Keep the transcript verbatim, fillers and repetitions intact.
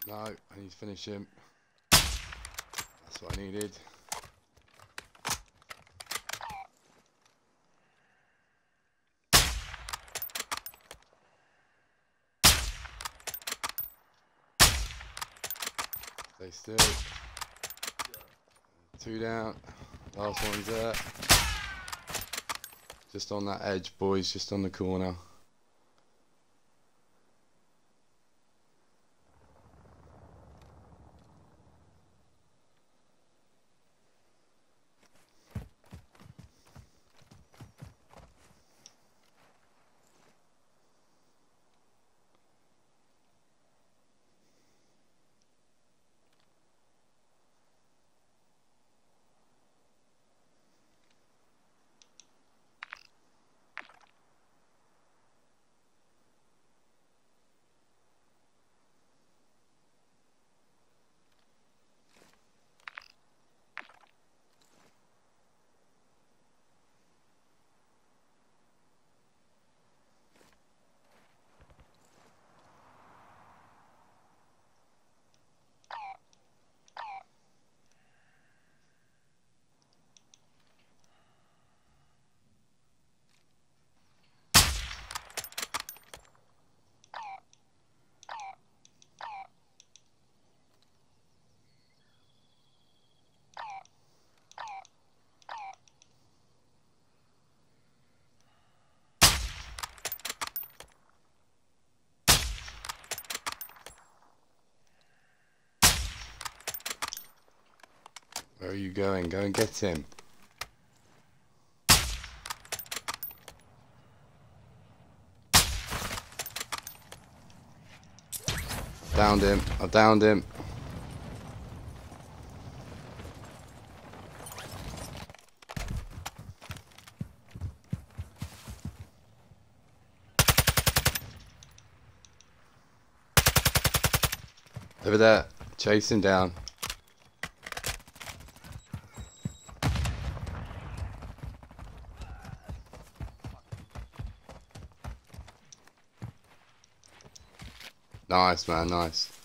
No, I need to finish him. That's what I needed. Stay still. Two down. Last one's there. Just on that edge, boys. Just on the corner. Where are you going? Go and get him. Downed him. I downed him. Over there. Chase him down. Nice, man, nice.